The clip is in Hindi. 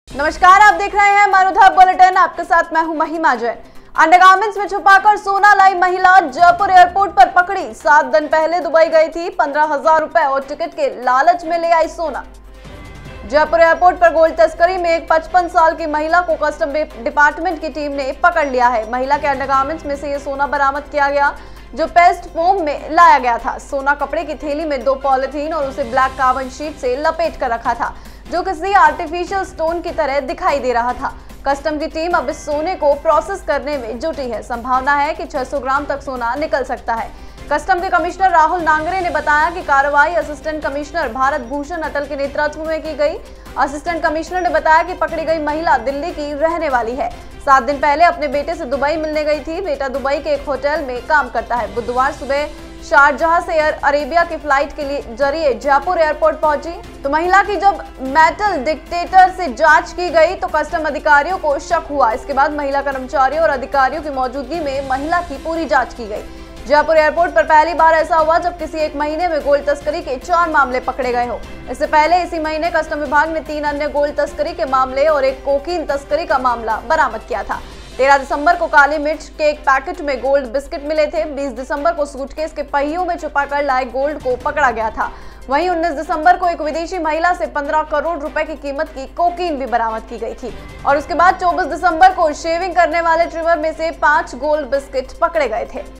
नमस्कार, आप देख रहे हैं मारुधा बुलेटिन। आपके साथ मैं हूं महिमा जैन। अंडरगारमेंट्स में छुपाकर सोना लाई महिला जयपुर एयरपोर्ट पर पकड़ी। 7 दिन पहले दुबई गई थी। 15,000 रुपए और टिकट के लालच में ले आई सोना। जयपुर एयरपोर्ट पर गोल्ड तस्करी में एक 55 साल की महिला को कस्टम डिपार्टमेंट की टीम ने पकड़ लिया है। महिला के अंडरगारमेंट्स में से ये सोना बरामद किया गया जो पेस्ट फोम में लाया गया था। सोना कपड़े की थैली में 2 पॉलिथीन और उसे ब्लैक कार्बन शीट से लपेट कर रखा था जो किसी आर्टिफिशियल स्टोन की तरह दिखाई दे रहा था। कस्टम की टीम अब इस सोने को प्रोसेस करने में जुटी है। संभावना है कि 600 ग्राम तक सोना निकल सकता है। कस्टम के कमिश्नर राहुल नांगरे ने बताया कि कार्रवाई असिस्टेंट कमिश्नर भारत भूषण अटल के नेतृत्व में की गई। असिस्टेंट कमिश्नर ने बताया कि पकड़ी गई महिला दिल्ली की रहने वाली है। 7 दिन पहले अपने बेटे से दुबई मिलने गई थी। बेटा दुबई के एक होटल में काम करता है। बुधवार सुबह शारजाह से एयर अरेबिया की फ्लाइट के लिए जरिए जयपुर एयरपोर्ट पहुंची तो महिला की जब मेटल डिटेक्टर से जांच की गई तो कस्टम अधिकारियों को शक हुआ। इसके बाद महिला कर्मचारियों और अधिकारियों की मौजूदगी में महिला की पूरी जांच की गई। जयपुर एयरपोर्ट पर पहली बार ऐसा हुआ जब किसी एक महीने में गोल्ड तस्करी के 4 मामले पकड़े गए हो। इससे पहले इसी महीने कस्टम विभाग ने 3 अन्य गोल्ड तस्करी के मामले और एक कोकीन तस्करी का मामला बरामद किया था। 13 दिसंबर को काली मिर्च के एक पैकेट में गोल्ड बिस्किट मिले थे। 20 दिसंबर को सूटकेस के पहियों में छुपाकर लाए गोल्ड को पकड़ा गया था। वहीं 19 दिसंबर को एक विदेशी महिला से 15 करोड़ रुपए की कीमत की कोकीन भी बरामद की गई थी और उसके बाद 24 दिसंबर को शेविंग करने वाले ट्रिमर में से 5 गोल्ड बिस्किट पकड़े गए थे।